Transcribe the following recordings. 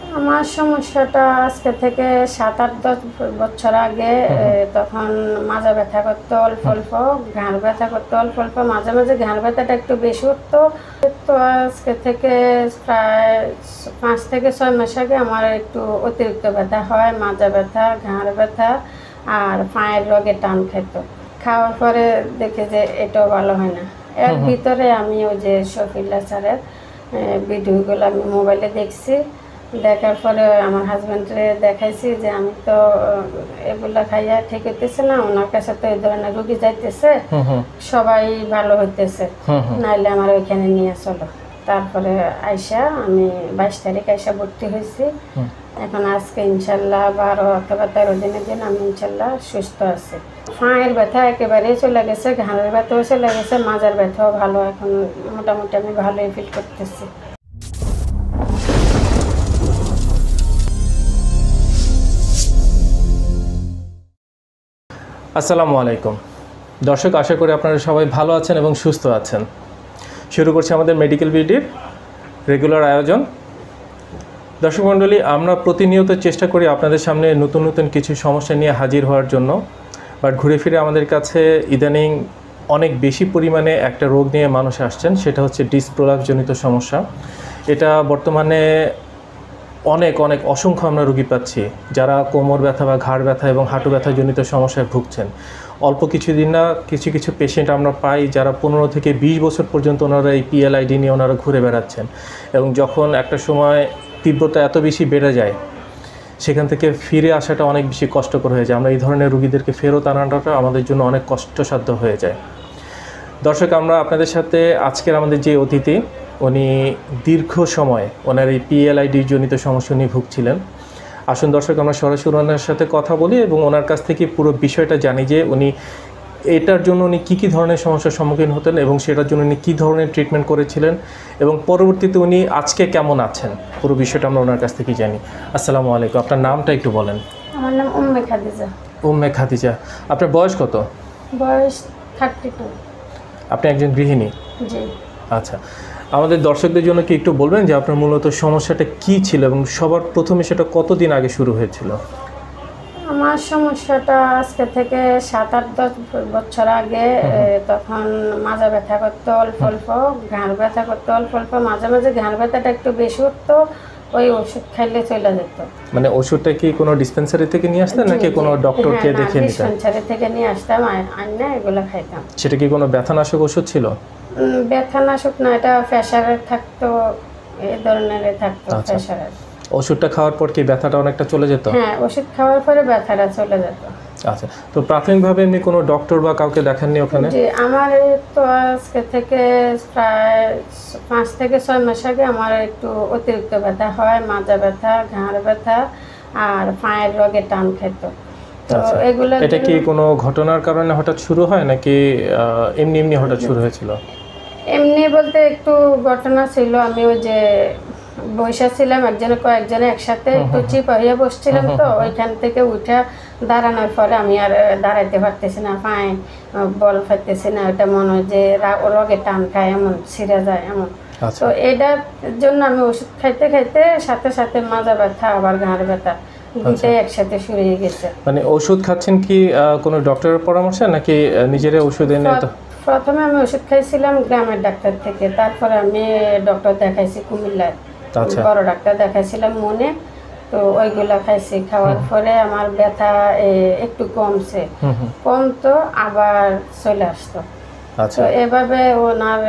আমার সমস্যাটা আজকে থেকে ৭-৮-১০ বছর আগে। তখন মাজা ব্যথা করতো অল্প অল্প, ঘাড় ব্যথা করতো অল্প অল্প, মাঝে মাঝে ঘাড় ব্যথাটা একটু বেশি উঠতো। তো আজকে থেকে প্রায় ৫ থেকে ৬ মাস আগে আমার একটু অতিরিক্ত ব্যথা হয়, মাজা ব্যথা, ঘাড় ব্যথা আর পায়ের রগে টান খেত। খাওয়ার পরে দেখে যে এটাও ভালো হয় না। এর ভিতরে আমি ওই যে শফিউল্লাহ স্যারের ভিডিওগুলো আমি মোবাইলে দেখছি। দেখার পরে আমার হাজব্যান্ডে দেখাইছি যে আমি তো এগুলা খাইয়া ঠিক হইতেছে না, ওনার কাছে তো এই ধরনের রুগী যাইতেছে, সবাই ভালো হইতেছে, নাইলে আমার ওইখানে নিয়ে চলো। তারপরে আইসা আমি ২২ তারিখ আইসা ভর্তি হয়েছি। এখন আজকে ইনশাল্লাহ ১২ অথবা ১৩ দিনের দিন আমি ইনশাল্লাহ সুস্থ আছি। পায়ের ব্যথা একেবারেই চলে গেছে, ঘাড়ের ব্যথাও চলে গেছে, মাজার ব্যথাও ভালো, এখন মোটামুটি আমি ভালোই ফিল করতেছি। আসসালামু আলাইকুম দর্শক, আশা করি আপনারা সবাই ভালো আছেন এবং সুস্থ আছেন। শুরু করছি আমাদের মেডিকেল ভিডিওর রেগুলার আয়োজন। দর্শক মণ্ডলী, আমরা প্রতিনিয়ত চেষ্টা করি আপনাদের সামনে নতুন নতুন কিছু সমস্যা নিয়ে হাজির হওয়ার জন্য, বাট ঘুরে ফিরে আমাদের কাছে ইদানিং অনেক বেশি পরিমাণে একটা রোগ নিয়ে মানুষ আসছেন, সেটা হচ্ছে ডিস্ক প্রলাপসজনিত সমস্যা। এটা বর্তমানে অনেক অসংখ্য আমরা রোগী পাচ্ছি যারা কোমর ব্যথা বা ঘাড় ব্যথা এবং হাঁটু ব্যথাজনিত সমস্যায় ভুগছেন। অল্প কিছুদিন না কিছু পেশেন্ট আমরা পাই যারা ১৫ থেকে ২০ বছর পর্যন্ত ওনারা এই PLID নিয়ে ওনারা ঘুরে বেড়াচ্ছেন, এবং যখন একটা সময় তীব্রতা এত বেশি বেড়ে যায় সেখান থেকে ফিরে আসাটা অনেক বেশি কষ্টকর হয়ে যায়। আমরা এই ধরনের রোগীদেরকে ফেরত আনাটা আমাদের জন্য অনেক কষ্টসাধ্য হয়ে যায়। দর্শক, আমরা আপনাদের সাথে আজকের আমাদের যে অতিথি, উনি দীর্ঘ সময় ওনার এই PLID জনিত সমস্যা নিয়ে ভুগছিলেন। আসুন দর্শক, আমরা সরাসরি ওনার সাথে কথা বলি এবং ওনার কাছ থেকে পুরো বিষয়টা জানি যে উনি এটার জন্য উনি কী ধরনের সমস্যার সম্মুখীন হতেন এবং সেটার জন্য উনি কী ধরনের ট্রিটমেন্ট করেছিলেন এবং পরবর্তীতে উনি আজকে কেমন আছেন, পুরো বিষয়টা আমরা ওনার কাছ থেকেই জানি। আসসালামু আলাইকুম, আপনার নামটা একটু বলেন। আমার নাম উম্মে খাদিজা। উম্মে খাদিজা, আপনার বয়স কত? বয়স 32। আপনি একজন গৃহিণী? জি। আচ্ছা, আমাদের দর্শকদের জন্য কি একটু বলবেন যে আপনার মূলত সমস্যাটা কি ছিল এবং সবার প্রথমে সেটা কতদিন আগে শুরু হয়েছিল? আমার সমস্যাটা আজকে থেকে ৭-৮-১০ বছর আগে। তখন মাজা ব্যথা করতো অল্প অল্প, ঘাড় ব্যথা করতো অল্প অল্প, মাঝে মাঝে ঘাড় ব্যথাটা একটু বেশি উঠতো, ওই ওষুধ খাইলে চলে যেত। মানে ওষুধটা কি কোনো ডিসপেন্সারি থেকে নিয়ে আসতেন নাকি কোনো ডক্টরকে দেখিয়ে নিতেন? ডিসপেন্সারি থেকে নিয়ে আসতাম, আইনা এগুলো খাইতাম। সেটা কি কোনো ব্যথানাশক ওষুধ ছিল? ব্যথানাশক না, এটা প্রেশারের থাকতো, এই ধরনের থাকতো প্রেশারের। ওষুধটা খাওয়ার পর কি ব্যথাটা অনেকটা চলে যেত? হ্যাঁ, ওষুধ খাওয়ার পরে ব্যথাটা চলে যেত। আচ্ছা, তো প্রাথমিকভাবে এমনি কোনো ডক্টর বা কাউকে দেখাননি ওখানে? জি, আমার তো আজকে থেকে প্রায় ৫ থেকে ৬ মাস আগে আমার একটু অতিরিক্ত ব্যথা হয়, মাজা ব্যথা, ঘাড় ব্যথা আর পায়ের রগে টান খেত। তো এগুলো এটা কি কোনো ঘটনার কারণে হঠাৎ শুরু হয় নাকি এমনি হঠাৎ শুরু হয়েছিল? এমনি বলতে একটু ঘটনা ছিল। আমি ওই যে বসেছিলাম কয়েকজনে একসাথে একটু চিপা হয়ে বসছিলাম, তো ওইখান থেকে উঠে দাঁড়ানোর পরে আমি আর দাঁড়াইতে পারতেছি না, পায়ে বল পাইতেছি না, ওটা মনে হয় যে রগে টান খায়, এমন ছিঁড়ে যায় এমন। তো এটার জন্য আমি ওষুধ খাইতে খাইতে সাথে সাথে মাজা ব্যথা আবার ঘাড় ব্যথা দুইটাই একসাথে শুরু হয়ে গেছে। মানে ওষুধ খাচ্ছেন কি কোনো ডক্টরের পরামর্শে নাকি নিজেরাই ওষুধ এনে? প্রথমে আমি ওষুধ খাইছিলাম গ্রামের ডাক্তার থেকে, তারপরে আমি ডক্টর দেখাইছি কুমিল্লায়, বড় ডাক্তার দেখাইছিলাম মনে, তো ওইগুলা খাইছি। খাওয়ার পরে আমার ব্যথা একটু কমতো আবার চলে আসতো। তো এভাবে ওনার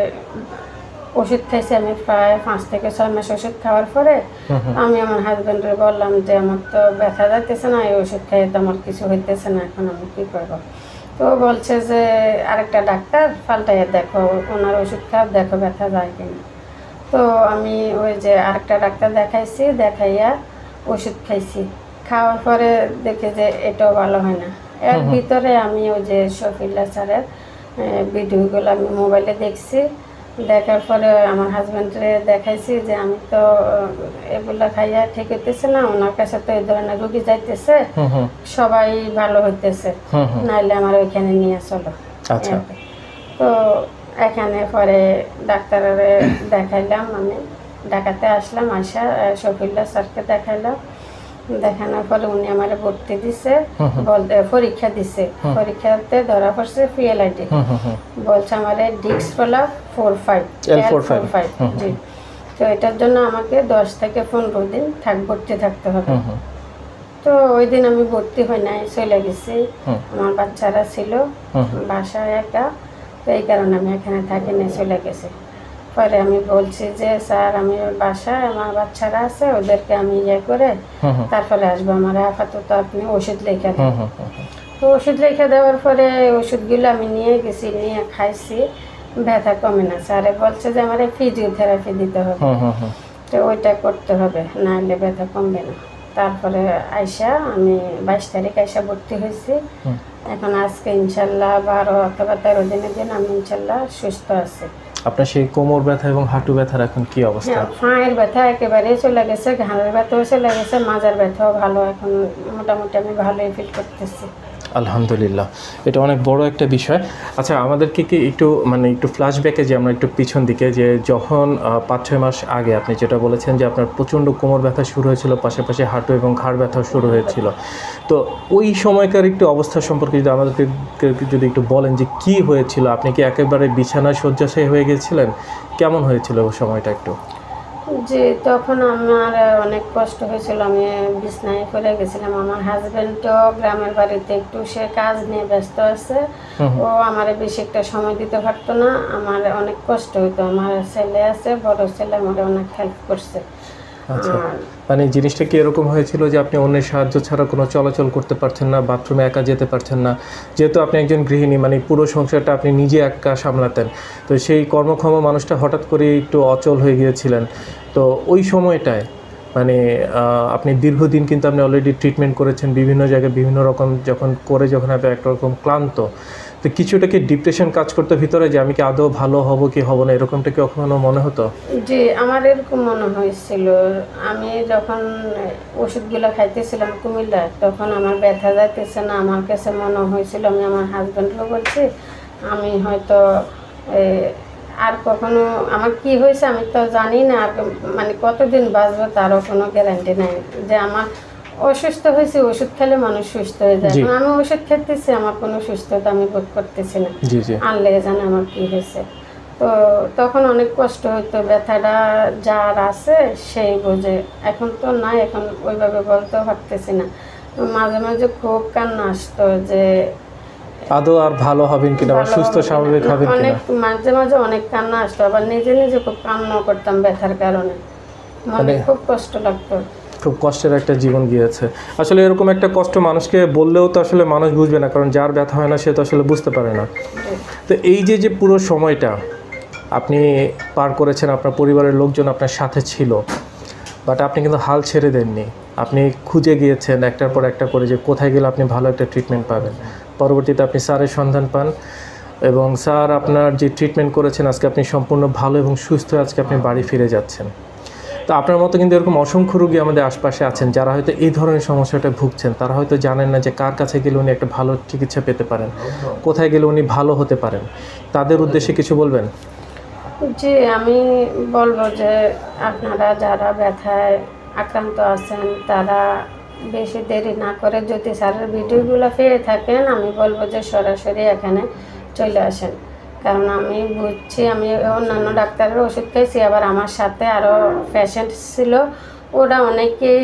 ওষুধ খাইছি আমি প্রায় ৫ থেকে ৬ মাস। ওষুধ খাওয়ার পরে আমি আমার হাজব্যান্ডের বললাম যে আমার তো ব্যথা যাইতেছে না, এই ওষুধ খাইয়ে তো আমার কিছু হইতেছে না, এখন আমি কী করবো? তো বলছে যে আরেকটা ডাক্তার পাল্টাইয়া দেখো, ওনার ওষুধ খাও, দেখো ব্যথা যায় কিনা। তো আমি ওই যে আরেকটা ডাক্তার দেখাইছি, দেখাইয়া ওষুধ খাইছি। খাওয়ার পরে দেখে যে এটাও ভালো হয় না। এর ভিতরে আমি ওই যে শফিউল্লাহ স্যারের ভিডিওগুলো আমি মোবাইলে দেখছি। দেখার পরে আমার হাজব্যান্ডে দেখাইছি যে আমি তো এগুলা খাইয়া ঠিক হইতেছে না, ওনার কাছে তো এই ধরনের রোগী যাইতেছে, সবাই ভালো হইতেছে, নাইলে আমার ওইখানে নিয়ে চলো। তো এখানে পরে ডাক্তারের দেখাইলাম আমি, ঢাকাতে আসলাম, আসা শফিউল্লাহ স্যারকে দেখাইলাম, দেখানোর পরে উনি আমার ভর্তি দিছে, বলতে পরীক্ষা দিছে, পরীক্ষাতে ধরা পড়ছে PLID, বলছে আমার ডিস্ক হলো 4-5 L4-5। জি, তো এটার জন্য আমাকে 10 থেকে 15 দিন ভর্তি থাকতে হবে। তো ওই দিন আমি ভর্তি হই নাই, চলে গেছি, আমার বাচ্চারা ছিল বাসায় একা, তো এই কারণে আমি এখানে থাকি না, চলে গেছি। পরে আমি বলছি যে স্যার আমি বাসায় আমার বাচ্চারা আছে, ওদেরকে আমি ইয়ে করে তারপরে আসবো, আমার আপাতত আপনি ওষুধ লিখে দেন। তো ওষুধ লিখে দেওয়ার পরে ওষুধগুলো আমি নিয়ে গেছি, নিয়ে খাইছি, ব্যথা কমে না। স্যারে বলছে যে আমার ফিজিওথেরাপি দিতে হবে, তো ওইটা করতে হবে, নাহলে ব্যথা কমবে না। তারপরে আইসা আমি 22 তারিখ আইসা ভর্তি হয়েছি। এখন আজকে ইনশাল্লাহ 12 অথবা 13 দিনের দিন আমি ইনশাল্লাহ সুস্থ আছি। আপনার সেই কোমর ব্যথা এবং হাঁটু ব্যথার এখন কি অবস্থা? পায়ের ব্যথা একেবারে চলে গেছে, ঘাড়ের ব্যথাও চলে গেছে, মাজার ব্যথাও ভালো, এখন মোটামুটি আমি ভালোই ফিল করতেছি। আলহামদুলিল্লাহ, এটা অনেক বড় একটা বিষয়। আচ্ছা, আমাদেরকে কি একটু একটু ফ্ল্যাশব্যাকে যে আমরা একটু পিছন দিকে, যে যখন 5-6 মাস আগে আপনি যেটা বলেছেন যে আপনার প্রচণ্ড কোমর ব্যথা শুরু হয়েছিল, পাশাপাশি হাঁটু এবং ঘাড় ব্যথাও শুরু হয়েছিল, তো ওই সময়কার একটু অবস্থা সম্পর্কে যদি আমাদেরকে যদি একটু বলেন যে কি হয়েছিল? আপনি কি একেবারে বিছানায় শয্যাশায়ী হয়ে গেছিলেন? কেমন হয়েছিল ওই সময়টা একটু? জি, তখন আমার অনেক কষ্ট হয়েছিল, আমি বিছনায় পড়ে গেছিলাম। আমার হাজবেন্ডও গ্রামের বাড়িতে একটু সে কাজ নিয়ে ব্যস্ত আছে, ও আমার বেশি একটা সময় দিতে পারতো না, আমার অনেক কষ্ট হতো। আমার ছেলে আছে, বড় ছেলে আমার অনেক হেল্প করছে। আচ্ছা, জিনিসটা কি এরকম হয়েছিল যে আপনি অন্যের সাহায্য ছাড়া কোনো চলাচল করতে পারছেন না, বাথরুমে একা যেতে পারছেন না? যেহেতু আপনি একজন গৃহিণী, পুরো সংসারটা আপনি নিজে একা সামলাতেন, তো সেই কর্মক্ষম মানুষটা হঠাৎ করে একটু অচল হয়ে গিয়েছিলেন। তো ওই সময়টায় আপনি দীর্ঘদিন কিন্তু আপনি অলরেডি ট্রিটমেন্ট করেছেন বিভিন্ন জায়গায়, বিভিন্ন রকম যখন আপনি একটা রকম ক্লান্ত, তো কিছুটা কি ডিপ্রেশন কাজ করতে ভিতরে যে আমি কি আদৌ ভালো হব কি হব না, এরকমটা কি কখনো মনে হতো? জি, আমার এরকম মনে হয়েছিল। আমি যখন ওষুধগুলো খাইতেছিলাম কুমিল্লায়, তখন আমার ব্যথা যাইতেছে না, আমার কাছে মনে হয়েছিল, আমি আমার হাজব্যান্ডকেও বলছি, আমি হয়তো আর কখনো আমার কি হয়েছে আমি তো জানি না, কতদিন বাঁচবো তারও কোনো গ্যারান্টি নাই, যে আমার অসুস্থ হয়েছে, ওষুধ খেলে মানুষ সুস্থ হয়ে যায়, আমি ওষুধ খেতেছি, আমার কোনো সুস্থতা আমি বোধ করতেছি না, আনলে জানে আমার কি হয়েছে। তো তখন অনেক কষ্ট হতো, ব্যথাটা যার আছে সেই বোঝে, এখন তো নাই, এখন ওইভাবে বলতেও পারতেছি না। মাঝে মাঝে খুব কান্না আসতো যে আদৌ আর ভালো হবেন কিনা, সুস্থ স্বাভাবিক হবেন কিনা। অনেক মাঝে মাঝে অনেক কান্না আসতো, আবার নিজে নিজে খুব কান্না করতাম ব্যথার কারণে, মনে খুব কষ্ট লাগতো। খুব কষ্টের একটা জীবন গিয়েছে আসলে। এরকম একটা কষ্ট মানুষকে বললেও তো আসলে মানুষ বুঝবে না, কারণ যার ব্যথা হয় না সে তো আসলে বুঝতে পারে না। তো এই যে পুরো সময়টা আপনি পার করেছেন, আপনার পরিবারের লোকজন আপনার সাথে ছিল, বাট আপনি কিন্তু হাল ছেড়ে দেননি, আপনি খুঁজে গিয়েছেন একটার পর একটা করে যে কোথায় গেলে আপনি ভালো একটা ট্রিটমেন্ট পাবেন। পরবর্তীতে আপনি স্যারের সন্ধান পান এবং স্যার আপনার যে ট্রিটমেন্ট করেছেন, আজকে আপনি সম্পূর্ণ ভালো এবং সুস্থ, আজকে আপনি বাড়ি ফিরে যাচ্ছেন। তো আপনার মতো কিন্তু এরকম অসংখ্য রোগী আমাদের আশপাশে আছেন যারা হয়তো এই ধরনের সমস্যাটা ভুগছেন, তারা হয়তো জানেন না যে কার কাছে গেলে উনি একটা ভালো চিকিৎসা পেতে পারেন, কোথায় গেলে উনি ভালো হতে পারেন। তাদের উদ্দেশ্যে কিছু বলবেন? জি, আমি বলবো যে আপনারা যারা ব্যথায় আক্রান্ত আছেন, তারা বেশি দেরি না করে যদি স্যারের ভিডিওগুলো পেয়ে থাকেন, আমি বলবো যে সরাসরি এখানে চলে আসেন। কারণ আমি বুঝছি, আমি অন্যান্য ডাক্তারের ওষুধ খাইছি, আবার আমার সাথে আরও পেশেন্ট ছিল, ওরা অনেকেই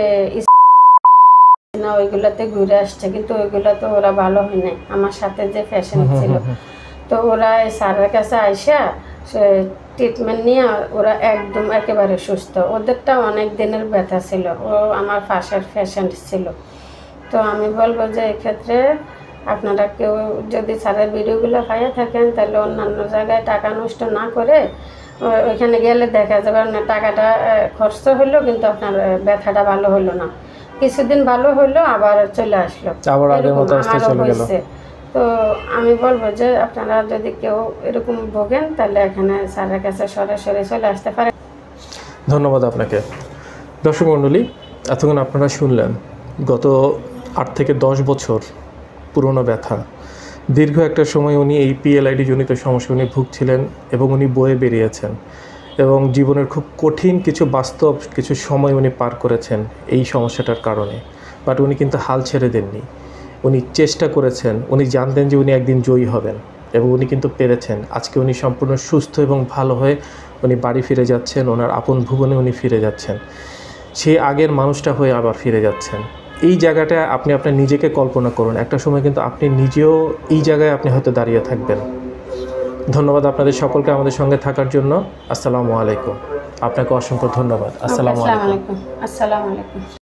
না ওইগুলোতে ঘুরে আসছে, কিন্তু ওইগুলোতে ওরা ভালো হয় নাই। আমার সাথে যে পেশেন্ট ছিল, তো ওরা এই স্যারের কাছে আইসা ট্রিটমেন্ট নিয়ে ওরা একদম একেবারে সুস্থ। ওদেরটা অনেক দিনের ব্যথা ছিল, ও আমার পাশের পেশেন্ট ছিল। তো আমি বলবো যে এক্ষেত্রে আপনারা কেউ যদি স্যারের ভিডিওগুলো পাইয়ে থাকেন, তাহলে অন্যান্য জায়গায় টাকা নষ্ট না করে ওইখানে গেলে দেখা যাবে না টাকাটা খরচ হইলো, কিন্তু আপনার ব্যথাটা ভালো হলো না, কিছুদিন ভালো হইলো আবার চলে আসলো, আবার আগের মতো অবস্থা চলে গেল। তো আমি বলবো যে আপনারা যদি কেউ এরকম ভোগেন, তাহলে এখানে স্যারের কাছে সরাসরি চলে আসতে পারে। ধন্যবাদ আপনাকে। দর্শক মণ্ডলী, এতক্ষণ আপনারা শুনলেন গত 8 থেকে 10 বছর পুরনো ব্যথা, দীর্ঘ একটা সময় উনি এই PLID জনিত সমস্যা উনি ভুগছিলেন এবং উনি বয়ে বেরিয়েছেন এবং জীবনের খুব কঠিন কিছু বাস্তব কিছু সময় উনি পার করেছেন এই সমস্যাটার কারণে। বাট উনি কিন্তু হাল ছেড়ে দেননি, উনি চেষ্টা করেছেন, উনি জানতেন যে উনি একদিন জয়ী হবেন এবং উনি কিন্তু পেরেছেন। আজকে উনি সম্পূর্ণ সুস্থ এবং ভালো হয়ে উনি বাড়ি ফিরে যাচ্ছেন, ওনার আপন ভুবনে উনি ফিরে যাচ্ছেন, সেই আগের মানুষটা হয়ে আবার ফিরে যাচ্ছেন। এই জায়গাটা আপনি আপনার নিজেকে কল্পনা করুন, একটা সময় কিন্তু আপনি নিজেও এই জায়গায় আপনি হয়তো দাঁড়িয়ে থাকবেন। ধন্যবাদ আপনাদের সকলকে আমাদের সঙ্গে থাকার জন্য। আসসালামু আলাইকুম। আপনাকে অসংখ্য ধন্যবাদ। আসসালামু আলাইকুম। আসসালামু আলাইকুম।